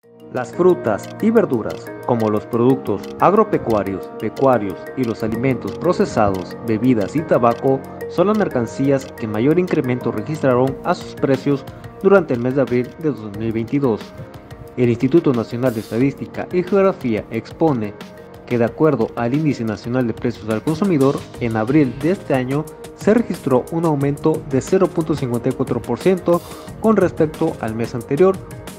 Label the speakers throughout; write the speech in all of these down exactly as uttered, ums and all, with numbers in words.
Speaker 1: Las frutas y verduras, como los productos agropecuarios, pecuarios y los alimentos procesados, bebidas y tabaco, son las mercancías que mayor incremento registraron a sus precios durante el mes de abril de dos mil veintidós. El Instituto Nacional de Estadística y Geografía expone que, de acuerdo al Índice Nacional de Precios al Consumidor, en abril de este año se registró un aumento de cero punto cincuenta y cuatro por ciento con respecto al mes anterior.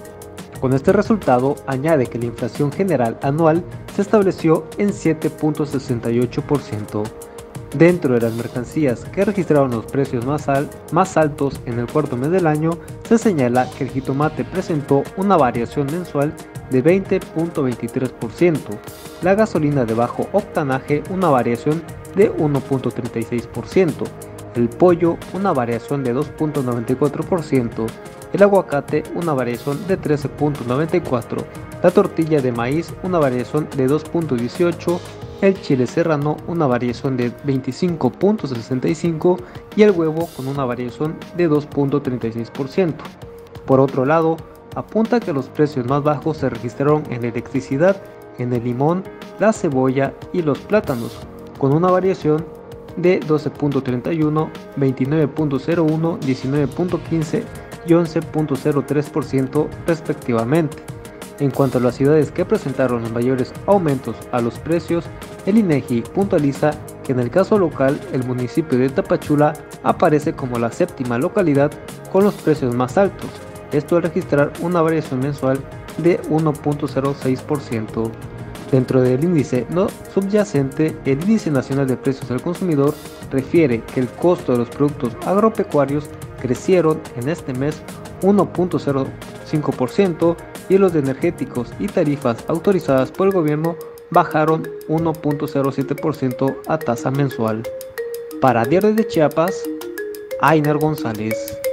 Speaker 1: Con este resultado, añade que la inflación general anual se estableció en siete punto sesenta y ocho por ciento. Dentro de las mercancías que registraron los precios más, al, más altos en el cuarto mes del año, se señala que el jitomate presentó una variación mensual de veinte punto veintitrés por ciento, la gasolina de bajo octanaje una variación de uno punto treinta y seis por ciento, el pollo una variación de dos punto noventa y cuatro por ciento, el aguacate una variación de trece punto noventa y cuatro por ciento, la tortilla de maíz una variación de dos punto dieciocho por ciento, el chile serrano una variación de veinticinco punto sesenta y cinco por ciento y el huevo con una variación de dos punto treinta y seis por ciento. Por otro lado, apunta que los precios más bajos se registraron en la electricidad, en el limón, la cebolla y los plátanos, con una variación de doce punto treinta y uno, veintinueve punto cero uno, diecinueve punto quince y once punto cero tres por ciento respectivamente. En cuanto a las ciudades que presentaron los mayores aumentos a los precios, el INEGI puntualiza que en el caso local el municipio de Tapachula aparece como la séptima localidad con los precios más altos, esto al registrar una variación mensual de uno punto cero seis por ciento. Dentro del índice no subyacente, el Índice Nacional de Precios al Consumidor refiere que el costo de los productos agropecuarios crecieron en este mes uno punto cero cinco por ciento y los de energéticos y tarifas autorizadas por el gobierno bajaron uno punto cero siete por ciento a tasa mensual. Para Diario de Chiapas, Ainer González.